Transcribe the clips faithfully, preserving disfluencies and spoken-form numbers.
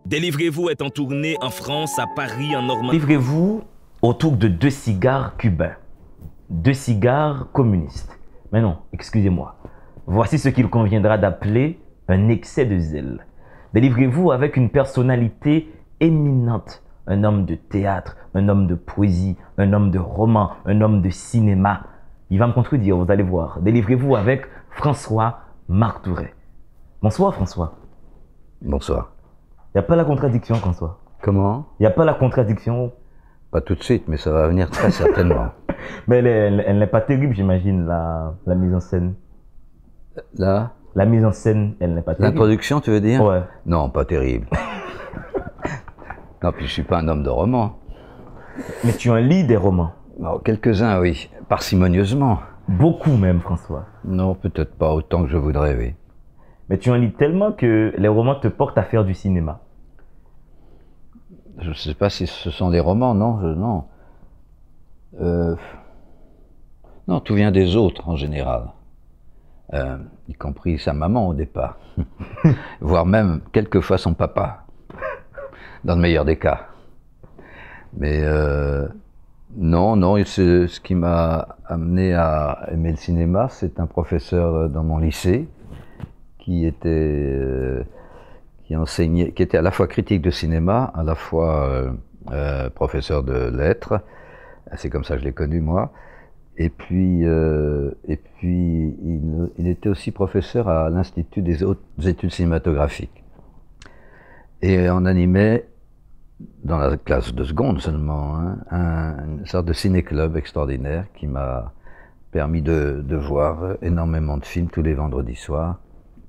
Délivrez-vous est en tournée en France, à Paris, en Normandie. Délivrez-vous autour de deux cigares cubains, deux cigares communistes. Mais non, excusez-moi. Voici ce qu'il conviendra d'appeler un excès de zèle. Délivrez-vous avec une personnalité éminente, un homme de théâtre, un homme de poésie, un homme de roman, un homme de cinéma. Il va me contredire, vous allez voir. Délivrez-vous avec François Martouret. Bonsoir François. Bonsoir. Il n'y a pas la contradiction, François. Comment? Il n'y a pas la contradiction. Pas tout de suite, mais ça va venir très certainement. Mais elle, elle, elle n'est pas terrible, j'imagine, la, la mise en scène. Là? La mise en scène, elle n'est pas terrible. L'introduction, tu veux dire? Ouais. Non, pas terrible. Non, puis je suis pas un homme de roman. Mais tu en lis des romans. Non, quelques-uns, oui. Parcimonieusement. Beaucoup même, François. Non, peut-être pas autant que je voudrais, oui. Mais tu en lis tellement que les romans te portent à faire du cinéma. Je ne sais pas si ce sont des romans, non, je, non. Euh, non, tout vient des autres en général, euh, y compris sa maman au départ, voire même quelquefois son papa, dans le meilleur des cas. Mais euh, non, non, c'est ce qui m'a amené à aimer le cinéma, c'est un professeur dans mon lycée qui était euh, qui enseignait, qui était à la fois critique de cinéma, à la fois euh, euh, professeur de lettres. C'est comme ça que je l'ai connu, moi. Et puis, euh, et puis il, il était aussi professeur à l'Institut des hautes études cinématographiques. Et on animait, dans la classe de seconde seulement, hein, un, une sorte de ciné-club extraordinaire qui m'a permis de, de voir énormément de films tous les vendredis soirs.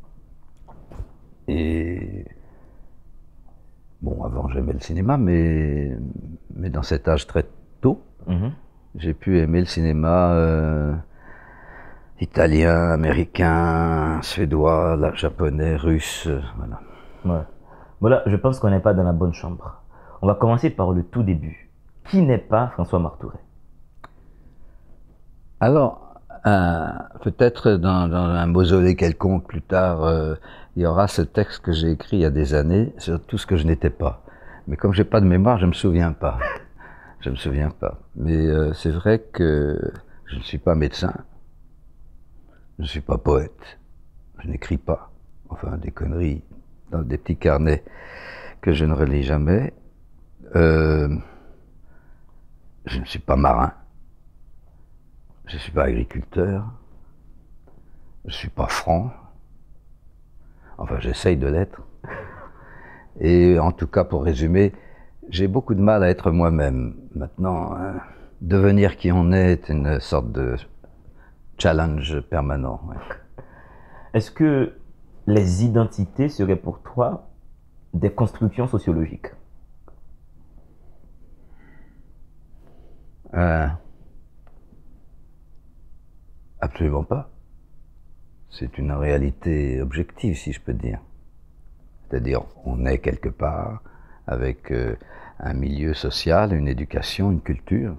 Et bon, avant j'aimais le cinéma, mais, mais dans cet âge très tôt, mm-hmm. j'ai pu aimer le cinéma euh, italien, américain, suédois, là, japonais, russe, euh, voilà. Ouais. Voilà, je pense qu'on n'est pas dans la bonne chambre. On va commencer par le tout début. Qui n'est pas François Martouret? Alors, euh, peut-être dans, dans un mausolée quelconque plus tard, euh, il y aura ce texte que j'ai écrit il y a des années sur tout ce que je n'étais pas. Mais comme j'ai pas de mémoire, je me souviens pas. Je me souviens pas. Mais euh, c'est vrai que je ne suis pas médecin, je ne suis pas poète, je n'écris pas. Enfin, des conneries dans des petits carnets que je ne relis jamais. Euh, je ne suis pas marin, je ne suis pas agriculteur, je ne suis pas franc. Enfin, j'essaye de l'être. Et en tout cas, pour résumer, j'ai beaucoup de mal à être moi-même. Maintenant, hein, devenir qui on est est une sorte de challenge permanent. Ouais. Est-ce que les identités seraient pour toi des constructions sociologiques? euh, Absolument pas. C'est une réalité objective, si je peux dire. C'est-à-dire, on est quelque part avec euh, un milieu social, une éducation, une culture.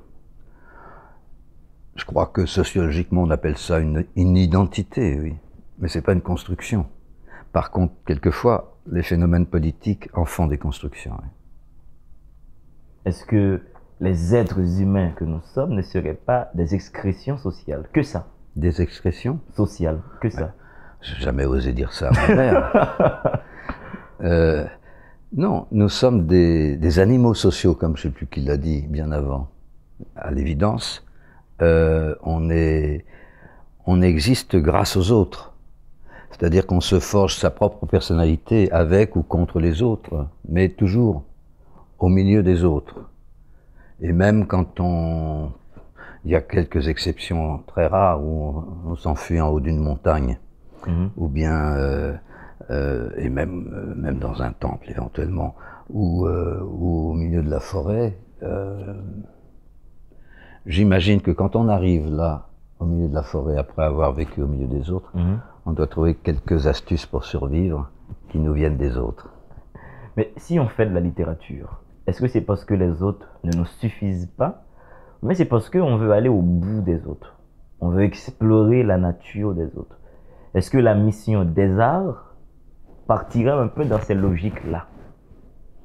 Je crois que sociologiquement, on appelle ça une, une identité, oui. Mais c'est pas une construction. Par contre, quelquefois, les phénomènes politiques en font des constructions. Oui. Est-ce que les êtres humains que nous sommes ne seraient pas des excrétions sociales? Que ça? Des excrétions? Sociales, que ça? Ouais. J'ai jamais osé dire ça à mon père. euh, non, nous sommes des, des animaux sociaux, comme je ne sais plus qui l'a dit bien avant. À l'évidence, euh, on est, on existe grâce aux autres. C'est-à-dire qu'on se forge sa propre personnalité avec ou contre les autres, mais toujours au milieu des autres. Et même quand on... Il y a quelques exceptions très rares où on, on s'enfuit en haut d'une montagne. Mmh. Ou bien, euh, euh, et même, euh, même dans un temple éventuellement, ou, euh, ou au milieu de la forêt, euh, j'imagine que quand on arrive là, au milieu de la forêt, après avoir vécu au milieu des autres, mmh. on doit trouver quelques astuces pour survivre qui nous viennent des autres. Mais si on fait de la littérature, est-ce que c'est parce que les autres ne nous suffisent pas, mais c'est parce qu'on veut aller au bout des autres, on veut explorer la nature des autres? Est-ce que la mission des arts partirait un peu dans ces logiques-là?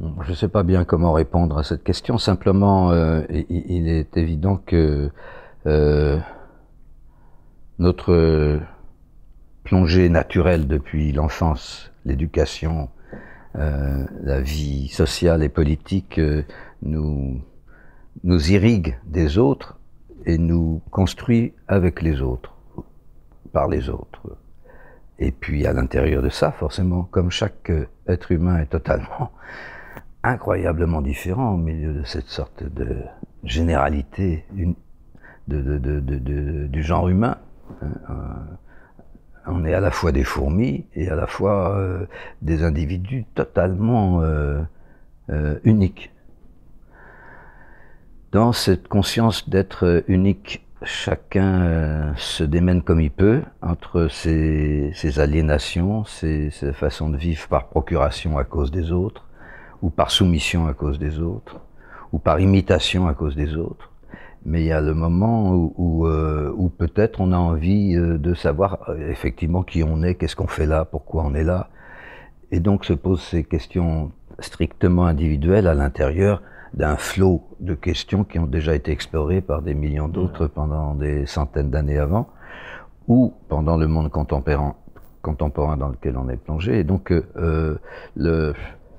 Je ne sais pas bien comment répondre à cette question. Simplement, euh, il, il est évident que euh, notre plongée naturelle depuis l'enfance, l'éducation, euh, la vie sociale et politique euh, nous, nous irrigue des autres et nous construit avec les autres, par les autres. Et puis à l'intérieur de ça, forcément, comme chaque être humain est totalement, incroyablement différent au milieu de cette sorte de généralité une, de, de, de, de, de, du genre humain, euh, on est à la fois des fourmis et à la fois euh, des individus totalement euh, euh, uniques. Dans cette conscience d'être unique, chacun euh, se démène comme il peut entre ses, ses aliénations, ses, ses façons de vivre par procuration à cause des autres, ou par soumission à cause des autres, ou par imitation à cause des autres. Mais il y a le moment où, où, euh, où peut-être on a envie euh, de savoir euh, effectivement qui on est, qu'est-ce qu'on fait là, pourquoi on est là. Et donc se posent ces questions strictement individuelles à l'intérieur d'un flot de questions qui ont déjà été explorées par des millions d'autres pendant des centaines d'années avant, ou pendant le monde contemporain, contemporain dans lequel on est plongé. Et donc euh, le,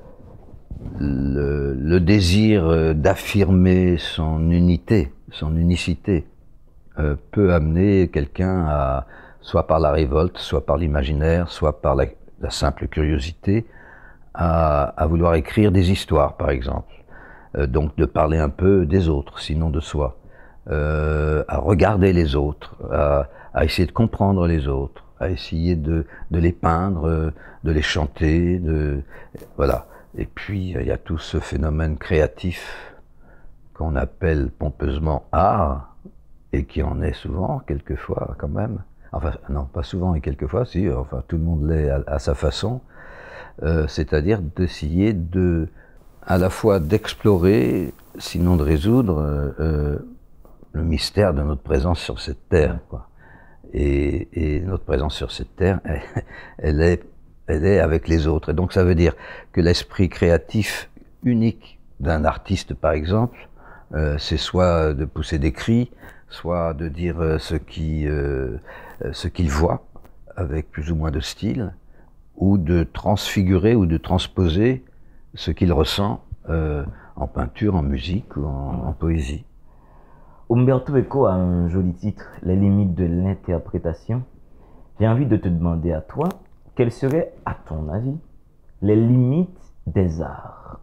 le, le désir d'affirmer son unité, son unicité, euh, peut amener quelqu'un à, soit par la révolte, soit par l'imaginaire, soit par la, la simple curiosité, à, à vouloir écrire des histoires, par exemple. Euh, donc de parler un peu des autres, sinon de soi, euh, à regarder les autres, à, à essayer de comprendre les autres, à essayer de, de les peindre, de les chanter, de, voilà. Et puis il y a tout ce phénomène créatif qu'on appelle pompeusement art, et qui en est souvent, quelquefois quand même, enfin non, pas souvent et quelquefois, si, enfin tout le monde l'est à, à sa façon, euh, c'est-à-dire d'essayer de à la fois d'explorer, sinon de résoudre, euh, le mystère de notre présence sur cette terre, quoi. Et, et notre présence sur cette terre, elle, elle, est, elle est avec les autres. Et donc ça veut dire que l'esprit créatif unique d'un artiste, par exemple, euh, c'est soit de pousser des cris, soit de dire ce qui, euh, ce qu'il voit, avec plus ou moins de style, ou de transfigurer ou de transposer ce qu'il ressent euh, en peinture, en musique ou en, en poésie. Umberto Eco a un joli titre, Les limites de l'interprétation. J'ai envie de te demander à toi, quelles seraient, à ton avis, les limites des arts?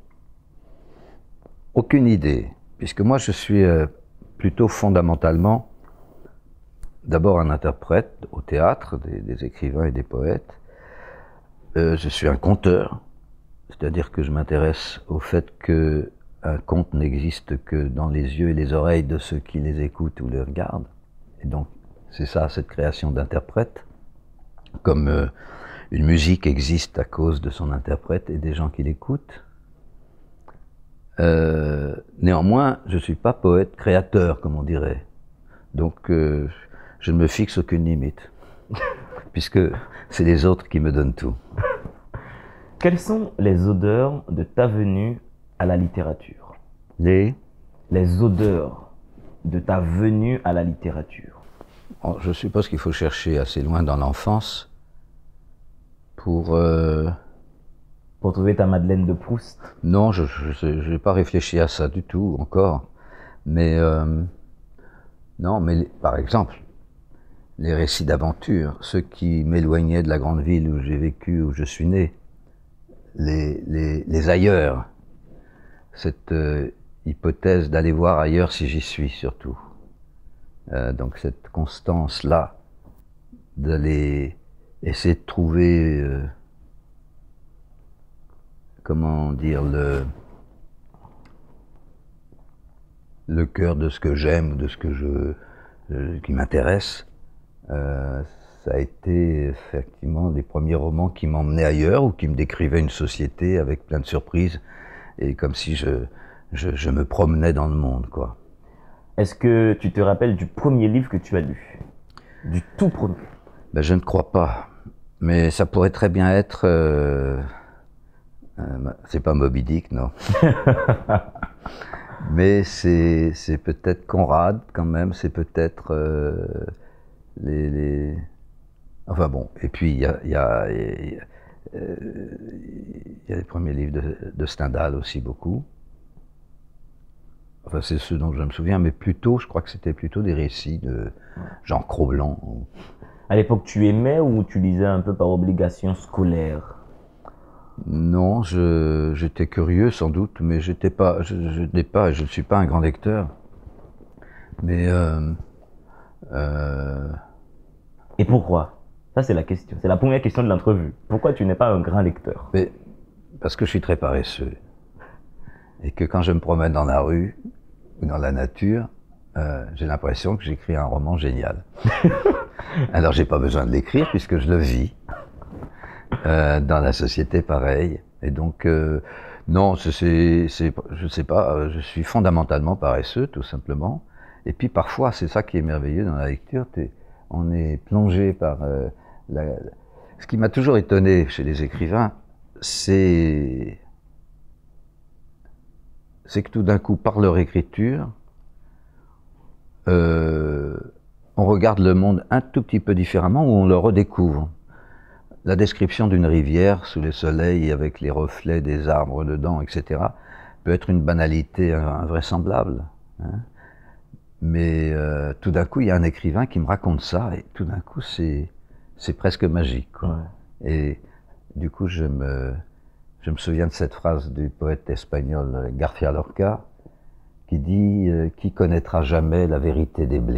Aucune idée, puisque moi je suis euh, plutôt fondamentalement d'abord un interprète au théâtre, des, des écrivains et des poètes. Euh, je suis un conteur. C'est-à-dire que je m'intéresse au fait qu'un conte n'existe que dans les yeux et les oreilles de ceux qui les écoutent ou les regardent. Et donc, c'est ça, cette création d'interprète. Comme euh, une musique existe à cause de son interprète et des gens qui l'écoutent. Euh, néanmoins, je ne suis pas poète créateur, comme on dirait. Donc, euh, je ne me fixe aucune limite. Puisque c'est les autres qui me donnent tout. Quelles sont les odeurs de ta venue à la littérature? Les Les odeurs de ta venue à la littérature. Je suppose qu'il faut chercher assez loin dans l'enfance pour... Euh... Pour trouver ta Madeleine de Proust? Non, je n'ai pas réfléchi à ça du tout encore. Mais... Euh... Non, mais par exemple, les récits d'aventure, ceux qui m'éloignaient de la grande ville où j'ai vécu, où je suis né, Les, les, les ailleurs, cette euh, hypothèse d'aller voir ailleurs si j'y suis surtout. Euh, donc cette constance-là, d'aller essayer de trouver, euh, comment dire, le, le cœur de ce que j'aime, de ce que je, euh, qui m'intéresse. Euh, Ça a été effectivement des premiers romans qui m'emmenaient ailleurs ou qui me décrivaient une société avec plein de surprises et comme si je, je, je me promenais dans le monde, quoi. Est-ce que tu te rappelles du premier livre que tu as lu? Du tout premier? Ben, je ne crois pas, mais ça pourrait très bien être euh, Euh, c'est pas Moby Dick, non. Mais c'est peut-être Conrad, quand même, c'est peut-être euh, les, les... Enfin bon, et puis il y a, y, a, y, a, euh, y a les premiers livres de, de Stendhal aussi, beaucoup. Enfin, c'est ceux dont je me souviens, mais plutôt, je crois que c'était plutôt des récits de Jean Cro-Blanc. À l'époque, tu aimais ou tu lisais un peu par obligation scolaire? Non, j'étais curieux sans doute, mais j'étais pas, je, je n'ai pas, je ne suis pas un grand lecteur. Mais euh, euh... Et pourquoi? Ça c'est la question. C'est la première question de l'entrevue. Pourquoi tu n'es pas un grand lecteur? Mais parce que je suis très paresseux et que quand je me promène dans la rue ou dans la nature, euh, j'ai l'impression que j'écris un roman génial. Alors j'ai pas besoin de l'écrire puisque je le vis. Euh, dans la société, pareil. Et donc, euh, non, c'est, je sais pas, je suis fondamentalement paresseux, tout simplement. Et puis parfois, c'est ça qui est merveilleux dans la lecture, on est plongé par... Euh, la... Ce qui m'a toujours étonné chez les écrivains, c'est c'est que tout d'un coup, par leur écriture, euh, on regarde le monde un tout petit peu différemment, ou on le redécouvre. La description d'une rivière sous le soleil avec les reflets des arbres dedans, et cetera, peut être une banalité invraisemblable. Hein. Mais euh, tout d'un coup, il y a un écrivain qui me raconte ça, et tout d'un coup, c'est c'est presque magique. Quoi. Ouais. Et du coup, je me, je me souviens de cette phrase du poète espagnol García Lorca, qui dit euh, « Qui connaîtra jamais la vérité des blés ?»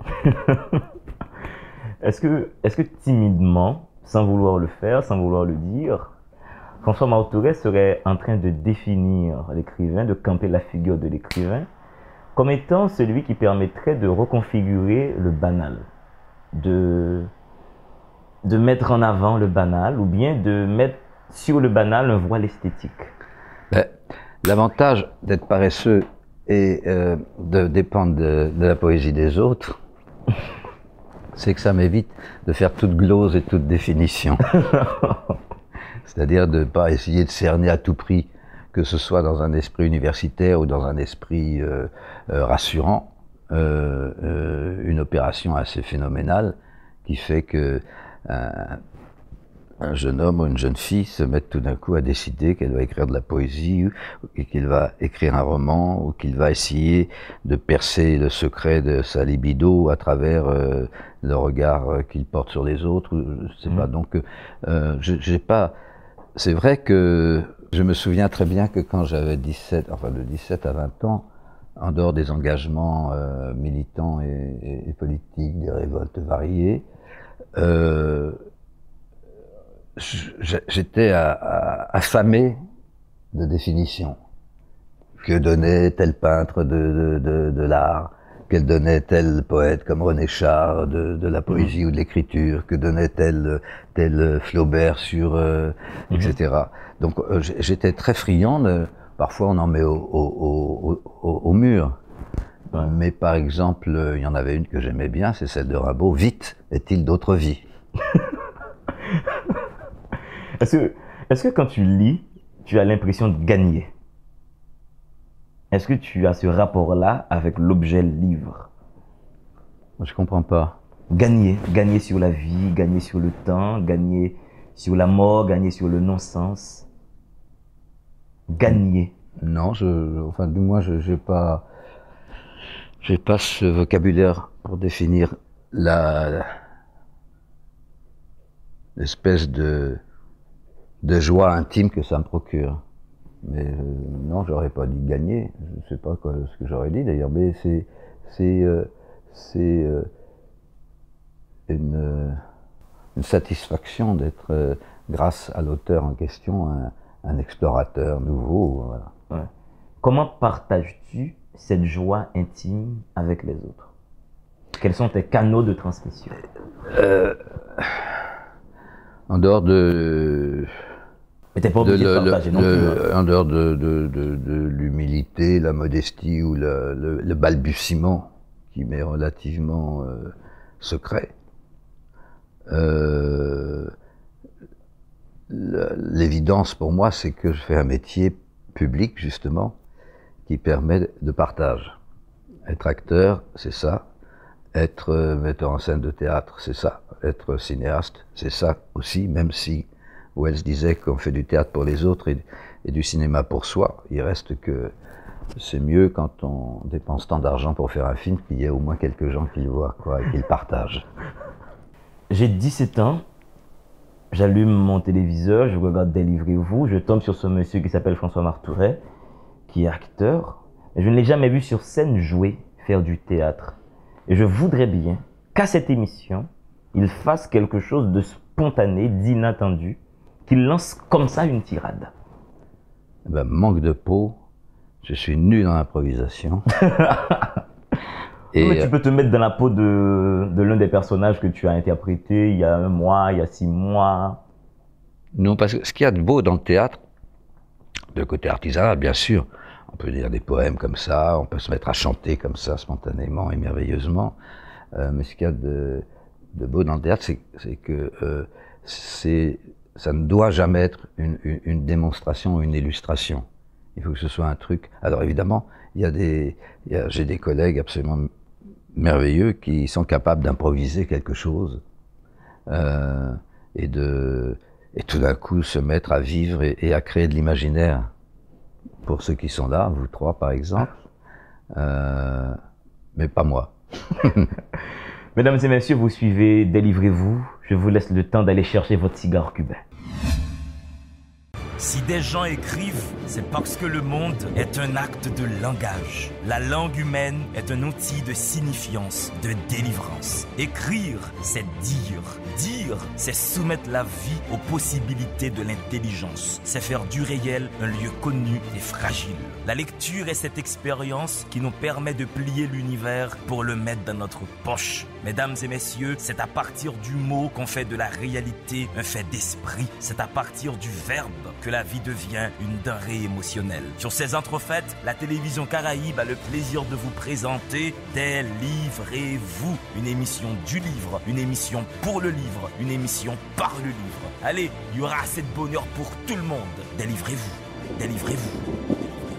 Est-ce que, est-ce que timidement, sans vouloir le faire, sans vouloir le dire, François Martouret serait en train de définir l'écrivain, de camper la figure de l'écrivain, comme étant celui qui permettrait de reconfigurer le banal, de, de mettre en avant le banal, ou bien de mettre sur le banal un voile esthétique? Ben, l'avantage d'être paresseux et euh, de dépendre de, de la poésie des autres, c'est que ça m'évite de faire toute glose et toute définition. C'est-à-dire de ne pas essayer de cerner à tout prix, que ce soit dans un esprit universitaire ou dans un esprit euh, euh, rassurant, euh, euh, une opération assez phénoménale qui fait que euh, un jeune homme ou une jeune fille se met tout d'un coup à décider qu'elle va écrire de la poésie ou qu'il va écrire un roman ou qu'il va essayer de percer le secret de sa libido à travers euh, le regard qu'il porte sur les autres. Je sais mmh. pas. Donc, euh, j'ai pas. C'est vrai que je me souviens très bien que quand j'avais dix-sept, enfin de dix-sept à vingt ans, en dehors des engagements euh, militants et, et, et politiques, des révoltes variées, euh, j'étais affamé de définition. Que donnait tel peintre de, de, de, de l'art, qu'elle donnait tel poète comme René Char de, de la poésie mmh. ou de l'écriture, que donnait tel, tel Flaubert sur, euh, mmh. et cetera. Donc euh, j'étais très friand, de, parfois on en met au, au, au, au, au mur. Ouais. Mais par exemple, il y en avait une que j'aimais bien, c'est celle de Rimbaud, « Vite, est-il d'autres vies ?» Est-ce que, est-ce que quand tu lis, tu as l'impression de gagner? Est-ce que tu as ce rapport-là avec l'objet livre? Je comprends pas. Gagner, gagner sur la vie, gagner sur le temps, gagner sur la mort, gagner sur le non-sens. Gagner. Non, je, enfin du moins, je n'ai pas, j'ai pas ce vocabulaire pour définir la l'espèce de de joie intime que ça me procure. Mais euh, non, j'aurais pas dit gagner. Je ne sais pas quoi, ce que j'aurais dit d'ailleurs, mais c'est c'est euh, c'est euh, une, euh, une satisfaction d'être, euh, grâce à l'auteur en question, un, un explorateur nouveau. Voilà. Ouais. Comment partages-tu cette joie intime avec les autres? Quels sont tes canaux de transmission? euh, En dehors de Mais t'es pas obligé de, de, de partager le, non plus. Le, hein. En dehors de, de, de, de l'humilité, la modestie ou le, le, le balbutiement qui m'est relativement euh, secret, euh, l'évidence pour moi, c'est que je fais un métier public, justement, qui permet de partage. Être acteur, c'est ça. Être metteur en scène de théâtre, c'est ça. Être cinéaste, c'est ça aussi, même si Wells disait qu'on fait du théâtre pour les autres et, et du cinéma pour soi. Il reste que c'est mieux quand on dépense tant d'argent pour faire un film qu'il y ait au moins quelques gens qui le voient, quoi, et qui le partagent. J'ai dix-sept ans, j'allume mon téléviseur, je regarde Délivrez-vous, je tombe sur ce monsieur qui s'appelle François Martouret, qui est acteur. Je ne l'ai jamais vu sur scène jouer, faire du théâtre. Et je voudrais bien qu'à cette émission, il fasse quelque chose de spontané, d'inattendu, qu'il lance comme ça une tirade. Ben, manque de peau, je suis nul dans l'improvisation. Et mais tu peux te mettre dans la peau de, de l'un des personnages que tu as interprété il y a un mois, il y a six mois. Non, parce que ce qu'il y a de beau dans le théâtre, de côté artisanal, bien sûr, on peut lire des poèmes comme ça, on peut se mettre à chanter comme ça, spontanément et merveilleusement. Euh, mais ce qu'il y a de, de beau dans le théâtre, c'est que euh, c'est, ça ne doit jamais être une, une, une démonstration ou une illustration. Il faut que ce soit un truc. Alors évidemment, il y a des, il y a, j'ai des collègues absolument merveilleux qui sont capables d'improviser quelque chose euh, et de, et tout d'un coup se mettre à vivre et, et à créer de l'imaginaire. Pour ceux qui sont là, vous trois par exemple, euh, mais pas moi. Mesdames et messieurs, vous suivez Délivrez-vous. Je vous laisse le temps d'aller chercher votre cigare cubain. Si des gens écrivent, c'est parce que le monde est un acte de langage. La langue humaine est un outil de signifiance, de délivrance. Écrire, c'est dire. Dire, c'est soumettre la vie aux possibilités de l'intelligence. C'est faire du réel un lieu connu et fragile. La lecture est cette expérience qui nous permet de plier l'univers pour le mettre dans notre poche. Mesdames et messieurs, c'est à partir du mot qu'on fait de la réalité un fait d'esprit. C'est à partir du verbe que la vie devient une denrée émotionnelle. Sur ces entrefaites, la télévision Caraïbe a le plaisir de vous présenter Délivrez-vous, une émission du livre, une émission pour le livre, une émission par le livre. Allez, il y aura assez de bonheur pour tout le monde. Délivrez-vous, délivrez-vous.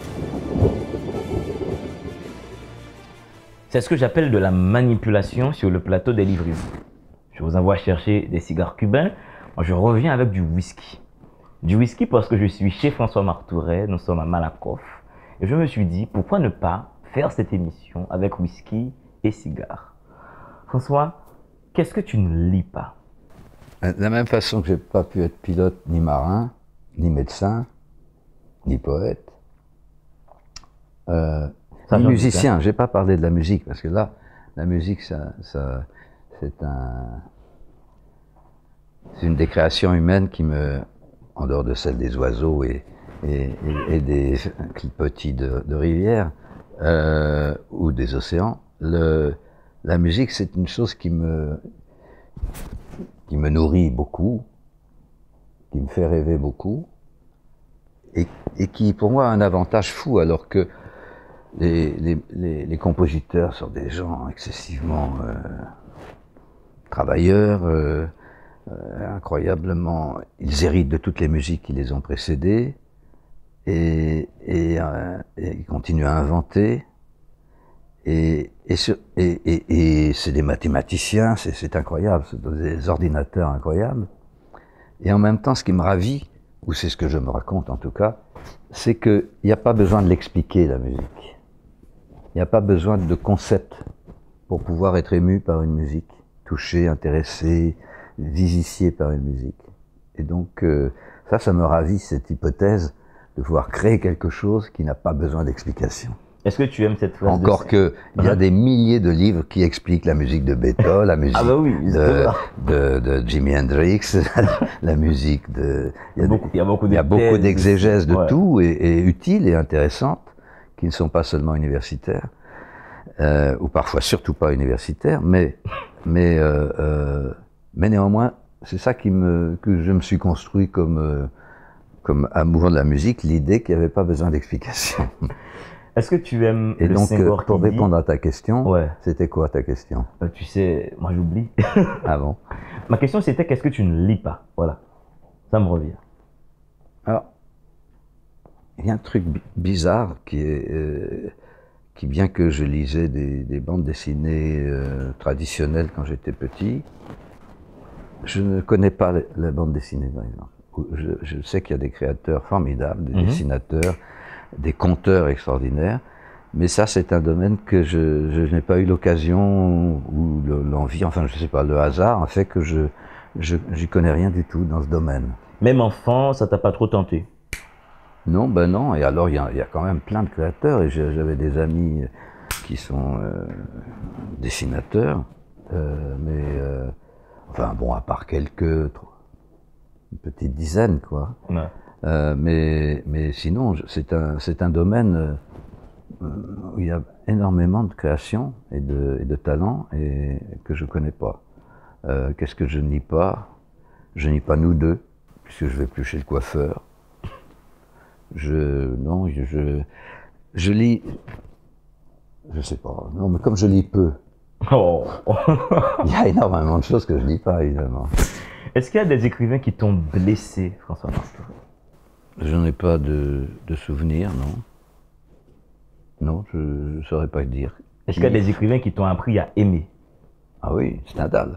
C'est ce que j'appelle de la manipulation sur le plateau Délivrez-vous. Je vous envoie chercher des cigares cubains. Moi, je reviens avec du whisky. Du whisky parce que je suis chez François Martouret, nous sommes à Malakoff. Et je me suis dit, pourquoi ne pas faire cette émission avec whisky et cigares? François, qu'est-ce que tu ne lis pas? De la même façon que je n'ai pas pu être pilote, ni marin, ni médecin, ni poète, euh, ni musicien. Je n'ai pas parlé de la musique, parce que là, la musique, ça, ça, c'est un, c'est une des créations humaines qui me, en dehors de celle des oiseaux et, et, et, et des clipotis de, de rivières euh, ou des océans, le, la musique, c'est une chose qui me, qui me nourrit beaucoup, qui me fait rêver beaucoup, et, et qui, pour moi, a un avantage fou, alors que les, les, les, les compositeurs sont des gens excessivement euh, travailleurs, euh, euh, incroyablement, ils héritent de toutes les musiques qui les ont précédées, et, et, euh, et ils continuent à inventer, et, et, et, et, et c'est des mathématiciens, c'est incroyable, c'est des ordinateurs incroyables, et en même temps, ce qui me ravit, ou c'est ce que je me raconte en tout cas, c'est qu'il n'y a pas besoin de l'expliquer, la musique. Il n'y a pas besoin de concept pour pouvoir être ému par une musique, touché, intéressé, vivifié par une musique. Et donc, euh, ça, ça me ravit, cette hypothèse de pouvoir créer quelque chose qui n'a pas besoin d'explication. Est-ce que tu aimes cette phrase? Encore que, il y a des milliers de livres qui expliquent la musique de Beethoven, la musique ah bah oui, de, de, de Jimi Hendrix, la musique de... Il y a beaucoup, il y a beaucoup, il y a beaucoup d'exégèses de ouais. tout, et, et utiles et intéressantes, qui ne sont pas seulement universitaires, euh, ou parfois surtout pas universitaires, mais, mais, euh, euh, mais néanmoins, c'est ça qui me, que je me suis construit comme, euh, comme amour de la musique, l'idée qu'il n'y avait pas besoin d'explication. Est-ce que tu aimes Et le donc, Senghor pour qui répondre dit... à ta question, ouais. C'était quoi ta question? euh, Tu sais, moi j'oublie. Ah bon? Ma question c'était qu'est-ce que tu ne lis pas? Voilà, ça me revient. Alors, il y a un truc bi- bizarre qui est, euh, qui bien que je lisais des, des bandes dessinées euh, traditionnelles quand j'étais petit, je ne connais pas la, la bande dessinée, par exemple. Je, je sais qu'il y a des créateurs formidables, des Mhm. dessinateurs, des conteurs extraordinaires, mais ça, c'est un domaine que je, je n'ai pas eu l'occasion ou le- l'envie, enfin, je sais pas, le hasard a fait que je, je, j'y connais rien du tout dans ce domaine. Même enfant, ça t'a pas trop tenté? Non, ben non, et alors il y a, il y a quand même plein de créateurs, et j'ai- j'avais des amis qui sont euh, dessinateurs, euh, mais, euh, enfin bon, à part quelques, une petite dizaine, quoi. Ouais. Euh, mais, mais sinon, je- c'est un, c'est un domaine euh, où il y a énormément de création et de, et de talent et que je connais pas. Euh, Qu'est-ce que je ne lis pas? Je ne lis pas Nous deux, puisque je vais plus chez le coiffeur. Je, non, je, je, je lis, je sais pas, non, mais comme je lis peu, Oh. il y a énormément de choses que je lis pas, évidemment. Est-ce qu'il y a des écrivains qui t'ont blessé, François Marteau? Je n'en ai pas de, de souvenirs, non. Non, je ne saurais pas dire. Est-ce qu'il y a des écrivains qui t'ont appris à aimer? Ah oui, Stendhal.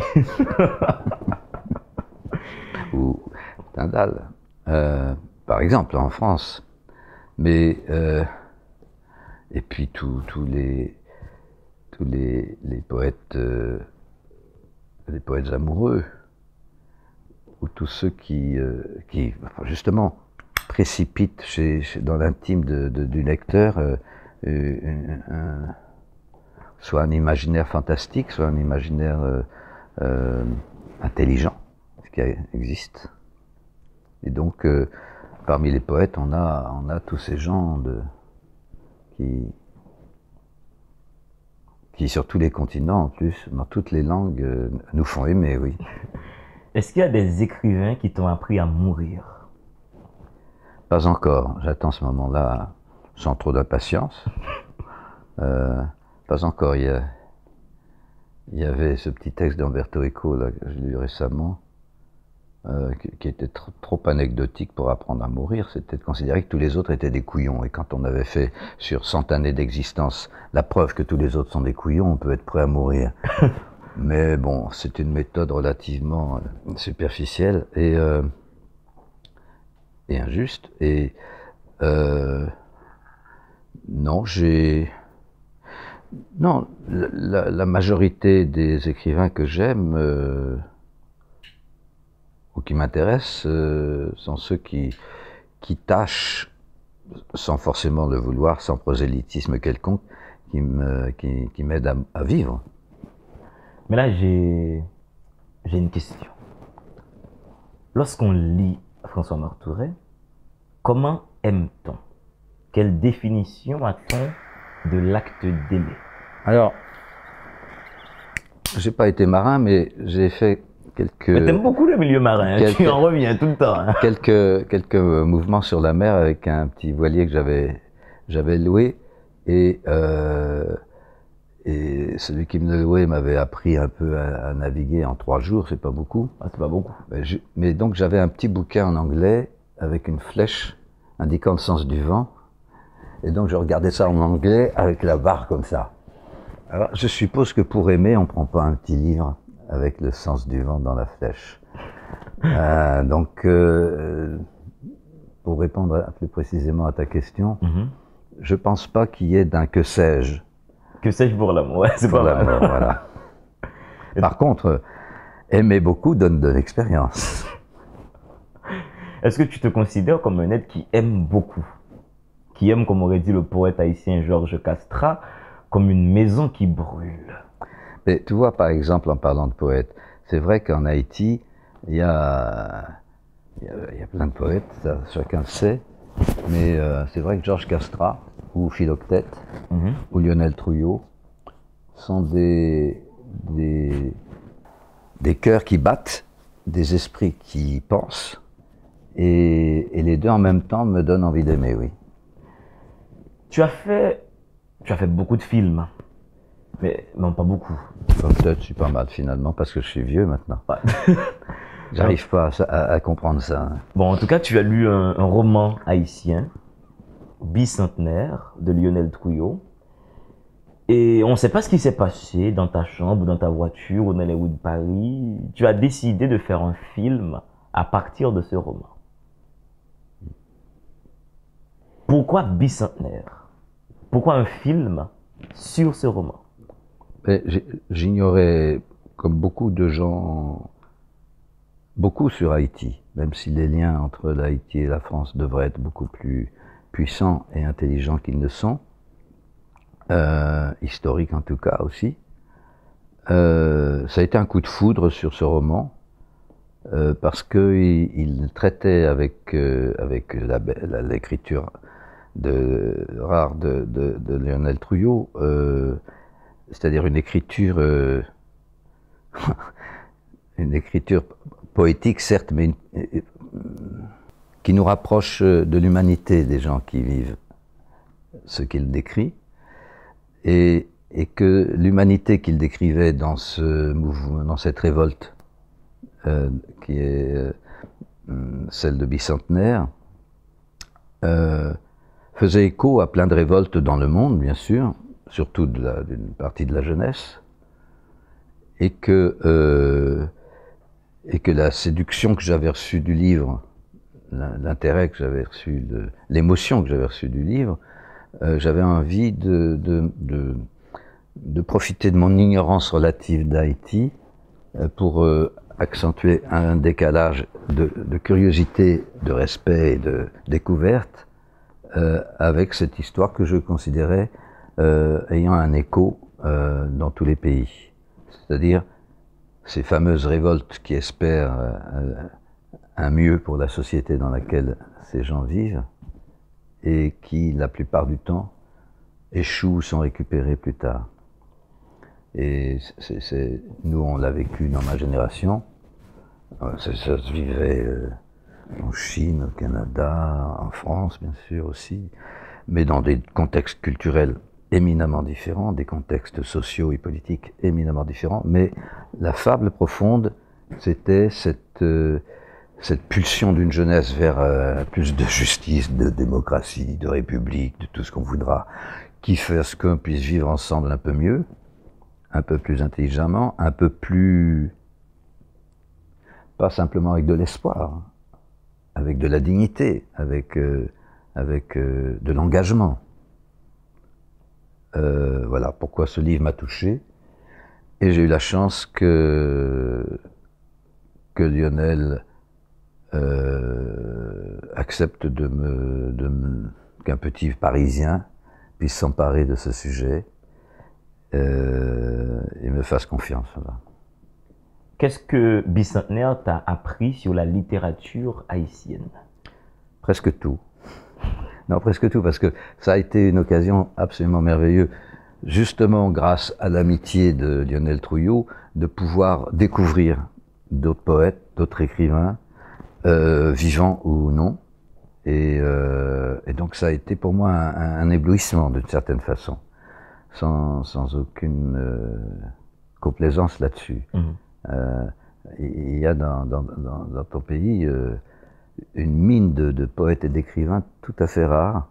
Ou Stendhal, euh, par exemple, en France. Mais, euh, et puis tous tous les, tous les, les poètes, euh, les poètes amoureux, ou tous ceux qui, euh, qui enfin, justement, précipitent chez, chez- dans l'intime de, de- du lecteur euh, un- un- soit un imaginaire fantastique, soit un imaginaire euh, euh, intelligent, ce qui existe. Et donc, euh, parmi les poètes, on a, on a tous ces gens de, qui, qui, sur tous les continents en plus, dans toutes les langues, euh, nous font aimer, oui. Est-ce qu'il y a des écrivains qui t'ont appris à mourir? Pas encore, j'attends ce moment-là sans trop d'impatience. Euh, pas encore, il y, a, il y avait ce petit texte d'Umberto Eco là, que j'ai lu récemment, euh, qui, qui était trop, trop anecdotique pour apprendre à mourir. C'était de considérer que tous les autres étaient des couillons. Et quand on avait fait sur cent années d'existence la preuve que tous les autres sont des couillons, on peut être prêt à mourir. Mais bon, c'est une méthode relativement euh, superficielle et, euh, et injuste. Et euh, non, j'ai... Non, la, la majorité des écrivains que j'aime euh, ou qui m'intéressent euh, sont ceux qui, qui tâchent, sans forcément le vouloir, sans prosélytisme quelconque, qui me, qui, qui m'aident à, à vivre. Mais là, j'ai j'ai une question. Lorsqu'on lit François Martouret, comment aime-t-on? Quelle définition a-t-on de l'acte d'aimer? Alors, j'ai pas été marin, mais j'ai fait quelques... Mais t'aimes beaucoup le milieu marin, hein, quelques- tu en reviens tout le temps. Hein. quelques, quelques mouvements sur la mer avec un petit voilier que j'avais j'avais loué et, euh, et celui qui me le louait m'avait appris un peu à, à naviguer en trois jours, c'est pas beaucoup. Ah, c'est pas beaucoup. Mais, je- mais donc j'avais un petit bouquin en anglais avec une flèche indiquant le sens du vent et donc je regardais ça en anglais avec la barre comme ça. Alors je suppose que pour aimer on prend pas un petit livre avec le sens du vent dans la flèche. Euh, donc, euh, pour répondre à- plus précisément à ta question, Mhm. je pense pas qu'il y ait d'un que sais-je Que sais-je pour l'amour? Ouais, c'est pour pas mal. l'amour, voilà. Par contre, aimer beaucoup donne de l'expérience. Est-ce que tu te considères comme un être qui aime beaucoup? Qui aime, comme aurait dit le poète haïtien Georges Castrat, comme une maison qui brûle? Mais tu vois, par exemple, en parlant de poètes, c'est vrai qu'en Haïti, il y a, il y a, il y a plein de poètes, ça, chacun le sait, mais euh, c'est vrai que Georges Castrat, ou Philoctète, Mhm. ou Lionel Trouillot, sont des, des, des cœurs qui battent, des esprits qui pensent, et, et les deux en même temps me donnent envie d'aimer, oui. Tu as fait, tu as fait beaucoup de films, mais non pas beaucoup. Comme peut-être, je suis pas mal finalement, parce que je suis vieux maintenant. Ouais. J'arrive pas à, à, à comprendre ça. Bon, en tout cas, tu as lu un, un roman haïtien, Bicentenaire, de Lionel Trouillot. Et on ne sait pas ce qui s'est passé dans ta chambre, ou dans ta voiture, ou dans les rues de Paris. Tu as décidé de faire un film à partir de ce roman. Pourquoi Bicentenaire? Pourquoi un film sur ce roman? J'ignorais, comme beaucoup de gens, beaucoup sur Haïti, même si les liens entre l'Haïti et la France devraient être beaucoup plus puissants et intelligents qu'ils ne sont, euh, historiques en tout cas aussi. Euh, ça a été un coup de foudre sur ce roman, euh, parce qu'il il traitait avec, euh, avec l'écriture de, rare de, de, de Lionel Trouillot, euh, c'est-à-dire une écriture, euh, une écriture poétique certes, mais une, euh, qui nous rapproche de l'humanité des gens qui vivent ce qu'il décrit, et, et que l'humanité qu'il décrivait dans ce mouvement, dans cette révolte, euh, qui est euh, celle de Bicentenaire, euh, faisait écho à plein de révoltes dans le monde, bien sûr, surtout d'une partie de la jeunesse, et que, euh, et que la séduction que j'avais reçue du livre, l'intérêt que j'avais reçu, l'émotion que j'avais reçue du livre, euh, j'avais envie de, de, de, de profiter de mon ignorance relative d'Haïti euh, pour euh, accentuer un décalage de, de curiosité, de respect et de découverte euh, avec cette histoire que je considérais euh, ayant un écho euh, dans tous les pays. C'est-à-dire ces fameuses révoltes qui espèrent euh, un mieux pour la société dans laquelle ces gens vivent et qui, la plupart du temps, échouent ou sont récupérés plus tard. Et c'est, c'est, nous, on l'a vécu dans ma génération. Ça, ça se vivait euh, en Chine, au Canada, en France, bien sûr aussi, mais dans des contextes culturels éminemment différents, des contextes sociaux et politiques éminemment différents. Mais la fable profonde, c'était cette... Euh, cette pulsion d'une jeunesse vers euh, plus de justice, de démocratie, de république, de tout ce qu'on voudra, qui fait ce qu'on puisse vivre ensemble un peu mieux, un peu plus intelligemment, un peu plus, pas simplement avec de l'espoir, avec de la dignité, avec, euh, avec euh, de l'engagement. Euh, voilà pourquoi ce livre m'a touché, et j'ai eu la chance que, que Lionel Euh, accepte de me, de me qu'un petit Parisien puisse s'emparer de ce sujet euh, et me fasse confiance. Voilà. Qu'est-ce que Bicentenaire t'a appris sur la littérature haïtienne? Presque tout. Non, presque tout, parce que ça a été une occasion absolument merveilleuse, justement grâce à l'amitié de Lionel Trouillot, de pouvoir découvrir d'autres poètes, d'autres écrivains, Euh, vivant ou non, et, euh, et donc ça a été pour moi un, un éblouissement d'une certaine façon, sans, sans aucune euh, complaisance là-dessus. Mmh. Euh, il y a dans, dans, dans, dans ton pays euh, une mine de, de poètes et d'écrivains tout à fait rares,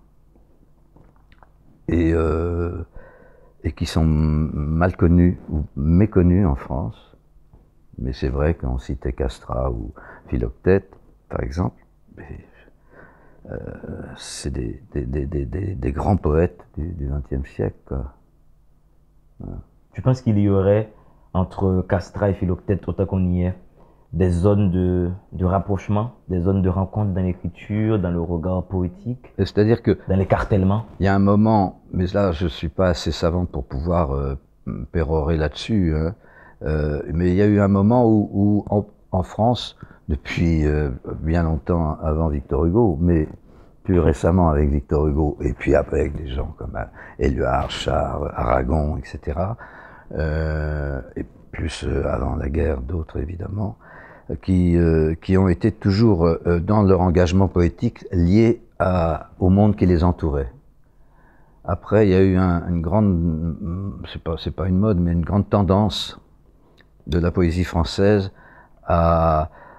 et, euh, et qui sont mal connus ou méconnus en France. Mais c'est vrai qu'on citait Castrat ou Philoctète, par exemple, euh, c'est des, des, des, des, des grands poètes du vingtième siècle, quoi. Voilà. Tu penses qu'il y aurait, entre Castrat et Philoctète, autant qu'on y est, des zones de, de rapprochement, des zones de rencontre dans l'écriture, dans le regard poétique, c'est-à-dire que dans l'écartèlement? Il y a un moment, mais là je ne suis pas assez savant pour pouvoir euh, pérorer là-dessus, hein, euh, mais il y a eu un moment où, où en, en France, depuis euh, bien longtemps avant Victor Hugo, mais plus récemment avec Victor Hugo, et puis après avec des gens comme Éluard, Charles, Aragon, et cetera, euh, et plus euh, avant la guerre, d'autres évidemment, qui, euh, qui ont été toujours euh, dans leur engagement poétique liés à, au monde qui les entourait. Après, il y a eu un, une grande, c'est pas, c'est pas une mode, mais une grande tendance de la poésie française à,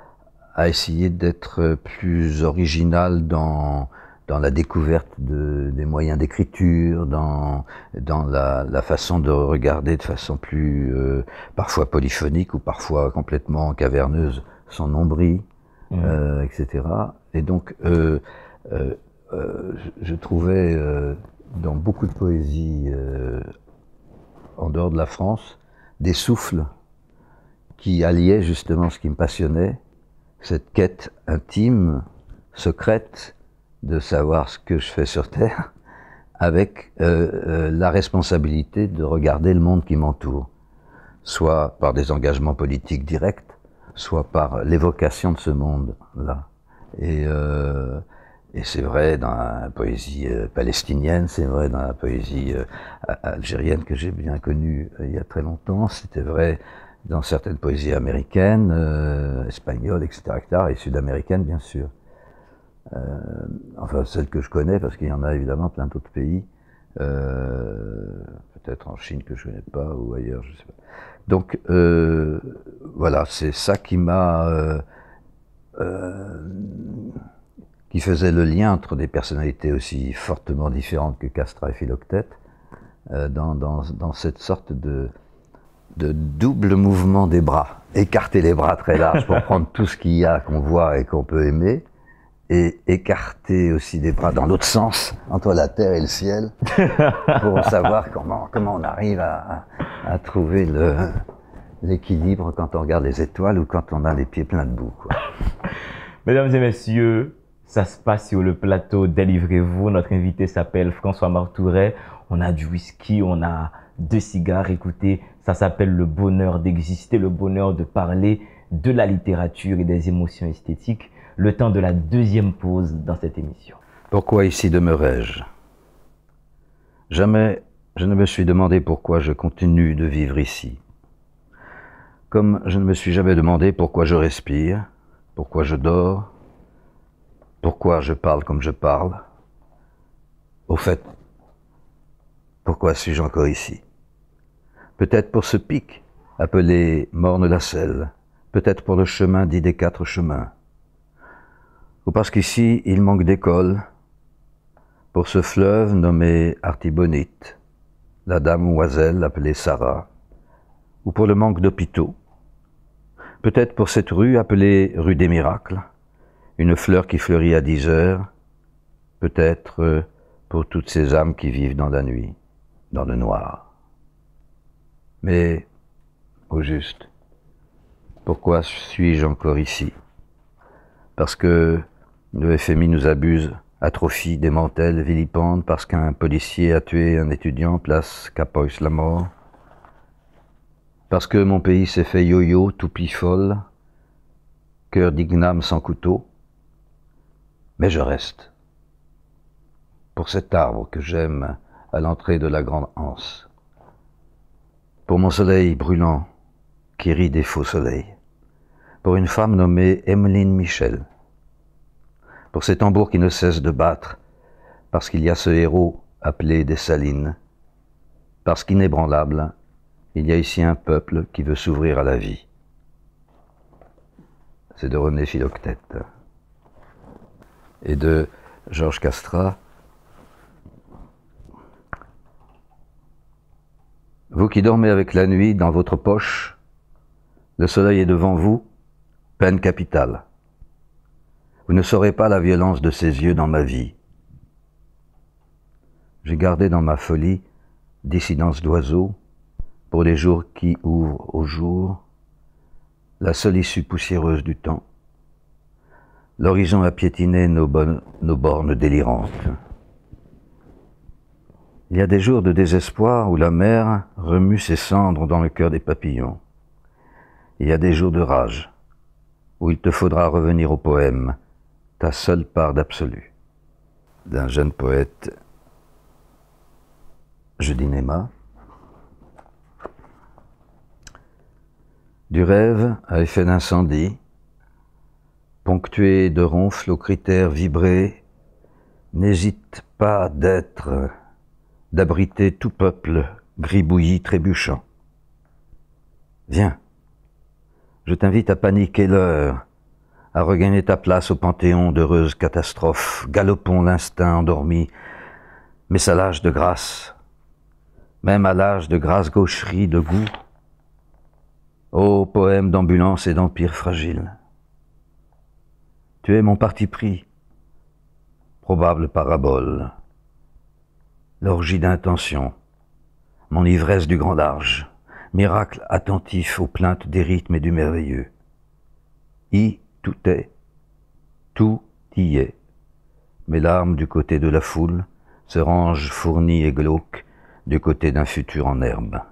à essayer d'être plus original dans, dans la découverte de, des moyens d'écriture, dans, dans la, la façon de regarder de façon plus euh, parfois polyphonique ou parfois complètement caverneuse son nombril, mmh. euh, et cetera. Et donc, euh, euh, euh, je, je trouvais euh, dans beaucoup de poésie euh, en dehors de la France des souffles qui alliaient justement ce qui me passionnait, cette quête intime, secrète, de savoir ce que je fais sur Terre, avec euh, euh, la responsabilité de regarder le monde qui m'entoure, soit par des engagements politiques directs, soit par l'évocation de ce monde-là. Et, euh, et c'est vrai dans la poésie euh, palestinienne, c'est vrai dans la poésie euh, algérienne que j'ai bien connue euh, il y a très longtemps, c'était vrai dans certaines poésies américaines, euh, espagnoles, et cetera, et cetera, et sud-américaines bien sûr. Euh, enfin celles que je connais, parce qu'il y en a évidemment plein d'autres pays, euh, peut-être en Chine que je connais pas, ou ailleurs, je sais pas. Donc euh, voilà, c'est ça qui m'a, euh, euh, qui faisait le lien entre des personnalités aussi fortement différentes que Castra et Philoctète, euh, dans, dans, dans cette sorte de, de double mouvement des bras, écarter les bras très larges pour prendre tout ce qu'il y a, qu'on voit et qu'on peut aimer, et écarter aussi des bras dans l'autre sens, entre la terre et le ciel, pour savoir comment, comment on arrive à, à, à trouver le, l'équilibre quand on regarde les étoiles ou quand on a les pieds pleins de boue, quoi. Mesdames et messieurs, ça se passe sur le plateau Délivrez-vous. Notre invité s'appelle François Marthouret. On a du whisky, on a deux cigares. Écoutez, ça s'appelle le bonheur d'exister, le bonheur de parler de la littérature et des émotions esthétiques. Le temps de la deuxième pause dans cette émission. Pourquoi ici demeurais-je? Jamais je ne me suis demandé pourquoi je continue de vivre ici. Comme je ne me suis jamais demandé pourquoi je respire, pourquoi je dors, pourquoi je parle comme je parle. Au fait, pourquoi suis-je encore ici? Peut-être pour ce pic appelé Morne-la-Selle, peut-être pour le chemin dit des quatre chemins, ou parce qu'ici il manque d'école, pour ce fleuve nommé Artibonite, la damoiselle appelée Sarah, ou pour le manque d'hôpitaux, peut-être pour cette rue appelée rue des Miracles, une fleur qui fleurit à dix heures, peut-être pour toutes ces âmes qui vivent dans la nuit, dans le noir. Mais, au juste, pourquoi suis-je encore ici? Parce que le F M I nous abuse, atrophie, démantèle, vilipende, parce qu'un policier a tué un étudiant place Capois-la-Mort, parce que mon pays s'est fait yo-yo, toupie folle, cœur d'igname sans couteau, mais je reste. Pour cet arbre que j'aime à l'entrée de la grande anse, pour mon soleil brûlant qui rit des faux soleils, pour une femme nommée Emmeline Michel, pour ces tambours qui ne cessent de battre, parce qu'il y a ce héros appelé Dessalines, parce qu'inébranlable, il y a ici un peuple qui veut s'ouvrir à la vie. C'est de René Philoctète. Et de Georges Castra. Vous qui dormez avec la nuit dans votre poche, le soleil est devant vous, peine capitale. Vous ne saurez pas la violence de ses yeux dans ma vie. J'ai gardé dans ma folie dissidence d'oiseaux, pour les jours qui ouvrent au jour, la seule issue poussiéreuse du temps. L'horizon a piétiné nos, bonnes, nos bornes délirantes. Il y a des jours de désespoir où la mer remue ses cendres dans le cœur des papillons. Il y a des jours de rage où il te faudra revenir au poème, ta seule part d'absolu. D'un jeune poète, Judy Néma. Du rêve à effet d'incendie, ponctué de ronfles aux critères vibrés, n'hésite pas d'être, d'abriter tout peuple gribouillis trébuchant. Viens, je t'invite à paniquer l'heure, à regagner ta place au panthéon d'heureuses catastrophes. Galopons l'instinct endormi, mais à l'âge de grâce, même à l'âge de grâce gaucherie, de goût. Ô poème d'ambulance et d'empire fragile, tu es mon parti pris, probable parabole, l'orgie d'intention, mon ivresse du grand large, miracle attentif aux plaintes des rythmes et du merveilleux. Y tout est, tout y est. Mes larmes du côté de la foule se rangent fournies et glauques du côté d'un futur en herbe.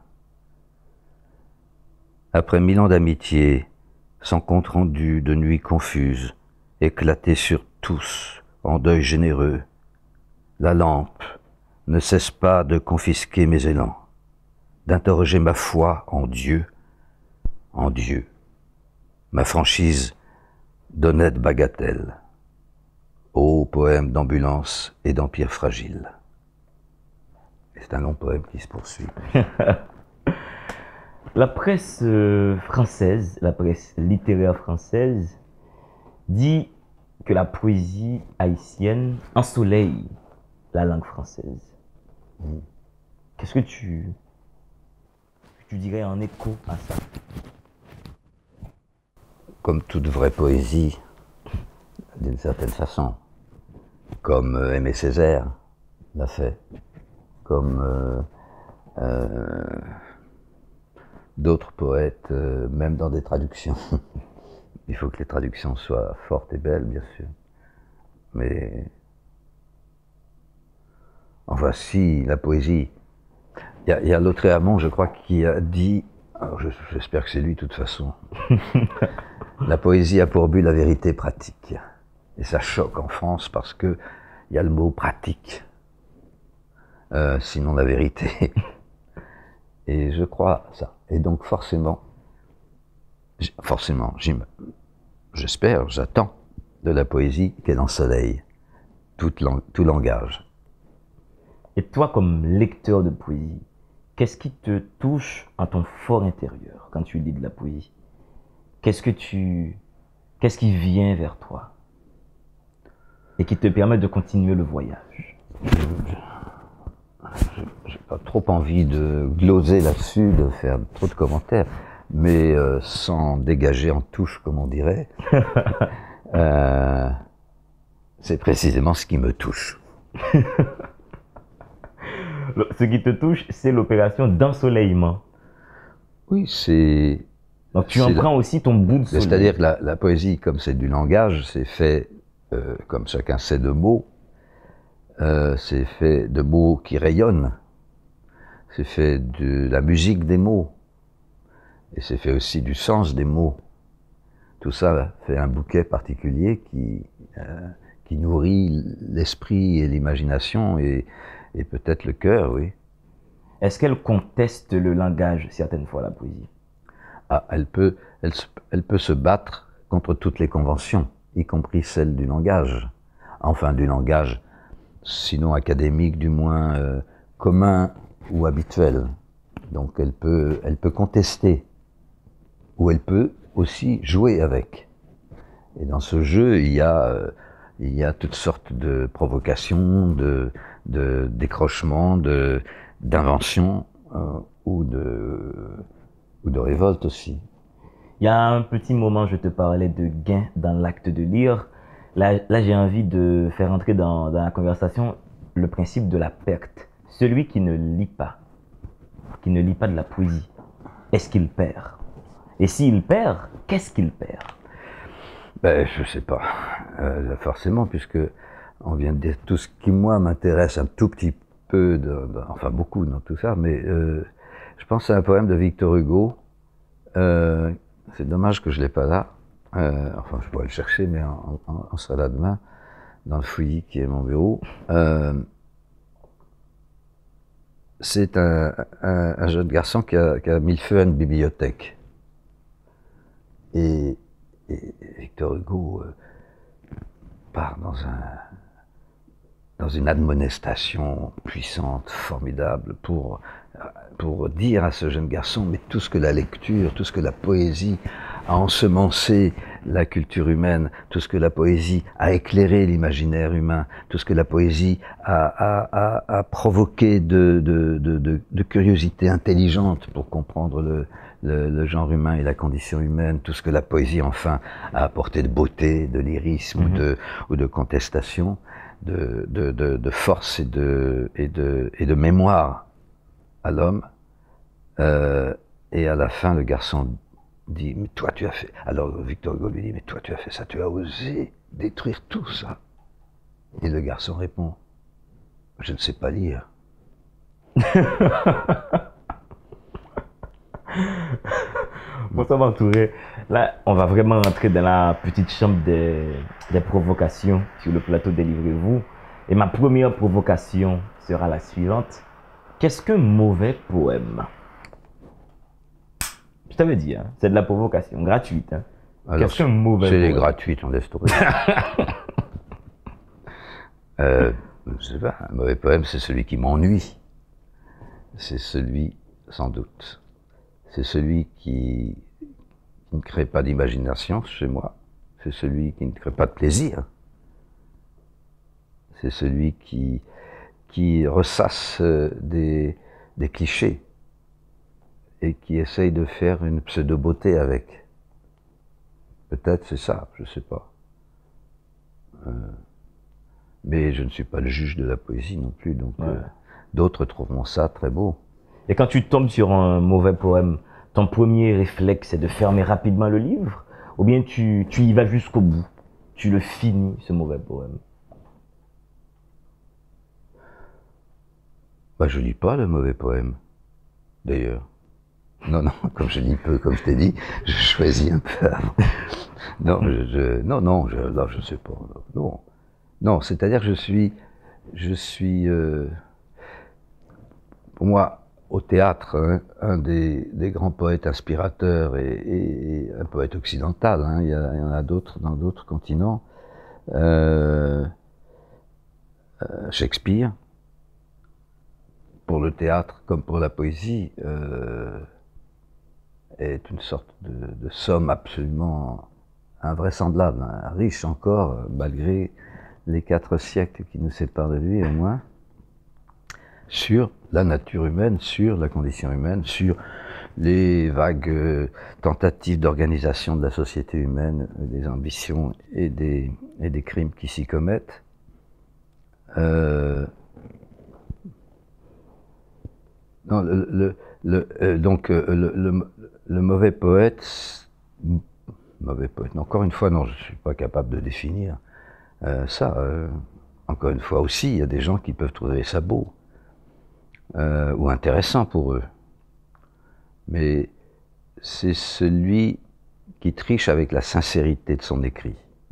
Après mille ans d'amitié, sans compte rendu de nuits confuses, éclatées sur tous en deuil généreux, la lampe ne cesse pas de confisquer mes élans, d'interroger ma foi en Dieu, en Dieu, ma franchise d'honnête bagatelle. Ô poème d'ambulance et d'empire fragile. C'est un long poème qui se poursuit. La presse euh, française, la presse littéraire française, dit que la poésie haïtienne ensoleille la langue française. Mm. Qu'est-ce que tu, tu dirais en écho à ça? Comme toute vraie poésie, d'une certaine façon, comme euh, Aimé Césaire l'a fait, comme euh, euh, d'autres poètes, euh, même dans des traductions. Il faut que les traductions soient fortes et belles, bien sûr. Mais enfin, si la poésie, il y a, a Lautréamont, je crois, qui a dit, alors j'espère que c'est lui de toute façon, la poésie a pour but la vérité pratique. Et ça choque en France parce que il y a le mot pratique, euh, sinon la vérité. Et je crois ça. Et donc forcément, forcément, j'espère, j'attends de la poésie qu'elle ensoleille tout, tout langage. Et toi, comme lecteur de poésie, qu'est-ce qui te touche en ton fort intérieur quand tu lis de la poésie? Qu'est-ce que tu, qu'est-ce qui vient vers toi et qui te permet de continuer le voyage? J'ai pas trop envie de gloser là-dessus, de faire trop de commentaires, mais euh, sans dégager en touche, comme on dirait. euh, c'est précisément ce qui me touche. Ce qui te touche, c'est l'opération d'ensoleillement. Oui, c'est... Donc tu en prends la... aussi ton bout de soleil. C'est-à-dire que la, la poésie, comme c'est du langage, c'est fait, euh, comme chacun sait, de mots. Euh, c'est fait de mots qui rayonnent. C'est fait de la musique des mots. Et c'est fait aussi du sens des mots. Tout ça fait un bouquet particulier qui, euh, qui nourrit l'esprit et l'imagination et, et peut-être le cœur, oui. Est-ce qu'elle conteste le langage certaines fois, la poésie? Ah, elle peut, elle, elle peut se battre contre toutes les conventions, y compris celles du langage. Enfin, du langage, sinon académique, du moins euh, commun ou habituel. Donc elle peut, elle peut contester, ou elle peut aussi jouer avec. Et dans ce jeu, il y a, euh, il y a toutes sortes de provocations, de, de décrochements, de, d'inventions euh, ou de, ou de révolte aussi. Il y a un petit moment, je te parlais de gain dans l'acte de lire. Là, là j'ai envie de faire entrer dans, dans la conversation le principe de la perte. Celui qui ne lit pas, qui ne lit pas de la poésie, est-ce qu'il perd? Et s'il perd, qu'est-ce qu'il perd? Ben, je sais pas. Euh, forcément, puisque on vient de dire tout ce qui, moi, m'intéresse un tout petit peu, de, de, enfin beaucoup dans tout ça, mais euh, je pense à un poème de Victor Hugo. Euh, c'est dommage que je l'ai pas là. Euh, enfin, je pourrais le chercher, mais on, on, on sera là demain, dans le fouillis qui est mon bureau. Euh, c'est un, un, un jeune garçon qui a, qui a mis le feu à une bibliothèque. Et, et Victor Hugo euh, part dans, un, dans une admonestation puissante, formidable, pour, pour dire à ce jeune garçon, mais tout ce que la lecture, tout ce que la poésie a ensemencé la culture humaine, tout ce que la poésie a éclairé l'imaginaire humain, tout ce que la poésie a, a, a, a provoqué de, de, de, de, de curiosité intelligente pour comprendre le, le, le genre humain et la condition humaine, tout ce que la poésie enfin a apporté de beauté, de lyrisme, mm-hmm. ou, de, ou de contestation, de, de, de, de force et de, et, de, et de mémoire à l'homme. Euh, et à la fin, le garçon dit, mais toi tu as fait, alors Victor Hugo lui dit, mais toi tu as fait ça, tu as osé détruire tout ça. Et le garçon répond, je ne sais pas lire. Bonsoir Touré, là on va vraiment rentrer dans la petite chambre des, des provocations sur le plateau Délivrez-vous. Et ma première provocation sera la suivante. Qu'est-ce qu'un mauvais poème? Je t'avais dit, hein, c'est de la provocation gratuite. Hein. Qu'est-ce qu'un mauvais poème? C'est gratuite, on laisse tomber. euh, je sais pas, un mauvais poème, c'est celui qui m'ennuie. C'est celui, sans doute, c'est celui qui, qui ne crée pas d'imagination chez moi. C'est celui qui ne crée pas de plaisir. C'est celui qui, qui ressasse des, des clichés et qui essaye de faire une pseudo-beauté avec. Peut-être c'est ça, je ne sais pas. Euh, mais je ne suis pas le juge de la poésie non plus, donc ouais. euh, d'autres trouveront ça très beau. Et quand tu tombes sur un mauvais poème, ton premier réflexe c'est de fermer rapidement le livre, ou bien tu, tu y vas jusqu'au bout, tu le finis, ce mauvais poème? Bah, je lis pas le mauvais poème, d'ailleurs. Non, non, comme je lis peu, comme je t'ai dit, je choisis un peu avant. Non, je, je, non, non, je, là, je sais pas. Non, non, c'est-à-dire que je suis, je suis, euh, pour moi, au théâtre, hein, un des, des grands poètes inspirateurs et, et, et un poète occidental. Hein, il, y a, il y en a d'autres dans d'autres continents. Euh, euh, Shakespeare. Pour le théâtre comme pour la poésie, euh, est une sorte de, de somme absolument invraisemblable, hein, riche encore, malgré les quatre siècles qui nous séparent de lui au moins, sur la nature humaine, sur la condition humaine, sur les vagues euh, tentatives d'organisation de la société humaine, des ambitions et des, et des crimes qui s'y commettent. Euh, Non, le, le, le, euh, donc euh, le, le, le mauvais poète, mauvais poète, encore une fois, non, je ne suis pas capable de définir euh, ça. Euh, encore une fois aussi, il y a des gens qui peuvent trouver ça beau euh, ou intéressant pour eux. Mais c'est celui qui triche avec la sincérité de son écrit.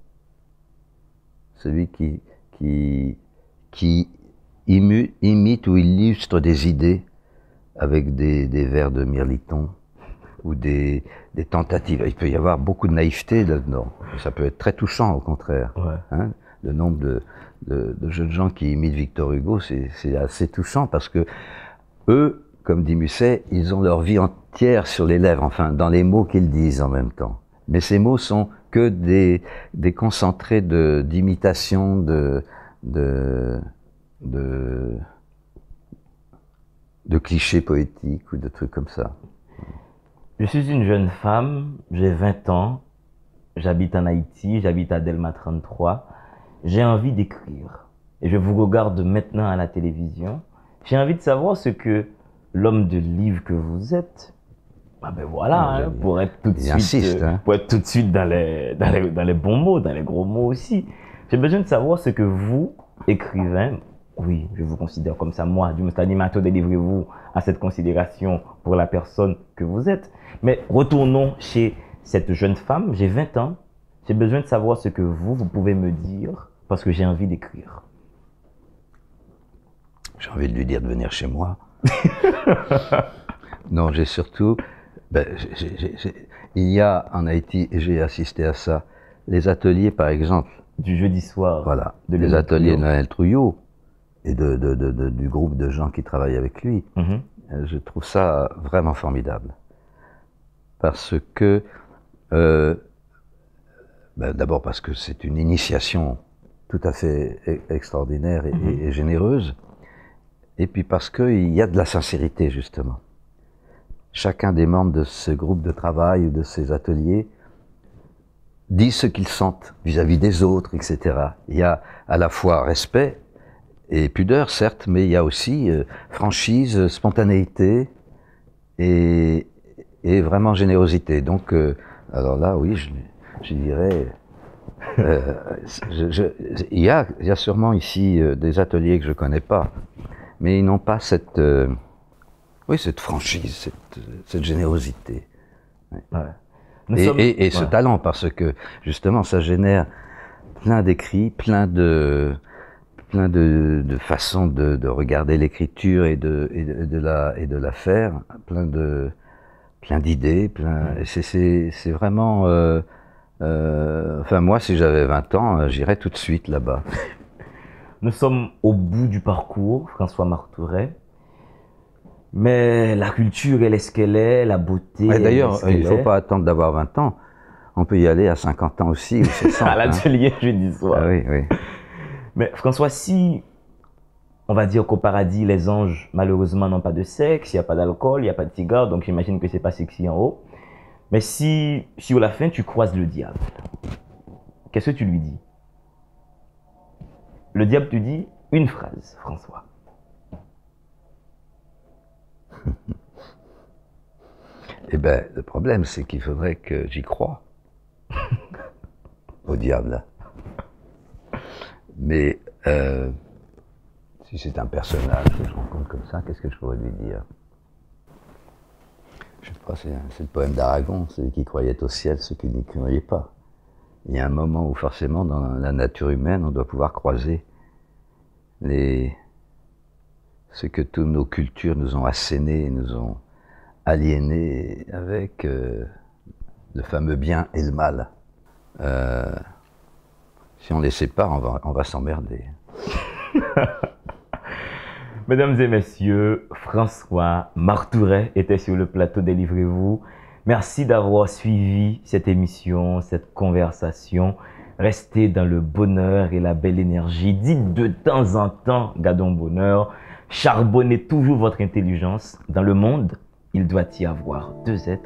Celui qui, qui, qui imu, imite ou illustre des idées avec des, des vers de Mirliton ou des, des tentatives. Il peut y avoir beaucoup de naïveté là-dedans. Ça peut être très touchant, au contraire. Ouais. Hein, le nombre de, de, de jeunes gens qui imitent Victor Hugo, c'est assez touchant parce que eux, comme dit Musset, ils ont leur vie entière sur les lèvres, enfin, dans les mots qu'ils disent en même temps. Mais ces mots sont que des, des concentrés d'imitation, de, de, de, de de clichés poétiques ou de trucs comme ça. Je suis une jeune femme, j'ai vingt ans, j'habite en Haïti, j'habite à Delma trente-trois, j'ai envie d'écrire. Et je vous regarde maintenant à la télévision. J'ai envie de savoir ce que l'homme de livre que vous êtes, ah ben voilà, hein, pour être tout de suite, insiste, hein. pour être tout de suite dans les, dans les, dans les bons mots, dans les gros mots aussi. J'ai besoin de savoir ce que vous, écrivain, oui, je vous considère comme ça, moi, du most animateur, délivrez-vous à cette considération pour la personne que vous êtes. Mais retournons chez cette jeune femme, j'ai vingt ans, j'ai besoin de savoir ce que vous, vous pouvez me dire, parce que j'ai envie d'écrire. J'ai envie de lui dire de venir chez moi. Non, j'ai surtout, ben, j'ai, j'ai, j'ai, il y a en Haïti, et j'ai assisté à ça, les ateliers par exemple. Du jeudi soir. Voilà, de les ateliers de Noël Trouillot. Et de, de, de, de, du groupe de gens qui travaillent avec lui. Mm-hmm. Je trouve ça vraiment formidable. Parce que euh, ben, d'abord parce que c'est une initiation tout à fait e extraordinaire et, mmh. et, et généreuse, et puis parce qu'il y a de la sincérité, justement. Chacun des membres de ce groupe de travail ou de ces ateliers dit ce qu'ils sentent vis-à-vis des autres, et cetera. Il y a à la fois respect et pudeur, certes, mais il y a aussi euh, franchise, spontanéité et, et vraiment générosité. Donc, euh, alors là, oui, je, je dirais, euh, je, je, il, y a, il y a sûrement ici euh, des ateliers que je connais pas, mais ils n'ont pas cette, euh, oui, cette franchise, cette, cette générosité. Ouais. Ouais. Et, sommes... et, et ce ouais. talent, parce que justement, ça génère plein d'écrits, plein de, plein de, de façons de, de regarder l'écriture et de, et, de, et, de la, et de la faire, plein de, plein d'idées, plein. Mmh. C'est, c'est vraiment. Euh, euh, enfin, moi, si j'avais vingt ans, j'irais tout de suite là-bas. Nous sommes au bout du parcours, François Martouret. Mais la culture, elle est ce qu'elle est, la beauté. D'ailleurs, il ne faut pas attendre d'avoir vingt ans. On peut y aller à cinquante ans aussi, ou soixante. À l'atelier, hein. Jeudi soir. Ah oui, oui. Mais François, si on va dire qu'au paradis, les anges, malheureusement, n'ont pas de sexe, il n'y a pas d'alcool, il n'y a pas de cigare, donc j'imagine que c'est pas sexy en haut. Mais si, sur la fin, tu croises le diable, qu'est-ce que tu lui dis? Le diable te dit une phrase, François. Eh bien, le problème, c'est qu'il faudrait que j'y croie. Au diable. Mais euh, si c'est un personnage que je rencontre comme ça, qu'est-ce que je pourrais lui dire? Je sais pas, c'est, c'est le poème d'Aragon, celui qui croyait au ciel, ceux qui n'y croyaient pas. Il y a un moment où forcément, dans la nature humaine, on doit pouvoir croiser les... ce que toutes nos cultures nous ont asséné, nous ont aliénés avec euh, le fameux bien et le mal. Euh, si on les sépare, on va, on va s'emmerder. Mesdames et messieurs, François Martouret était sur le plateau Délivrez-vous. Merci d'avoir suivi cette émission, cette conversation. Restez dans le bonheur et la belle énergie. Dites de temps en temps, gardons bonheur. Charbonnez toujours votre intelligence. Dans le monde, il doit y avoir deux êtres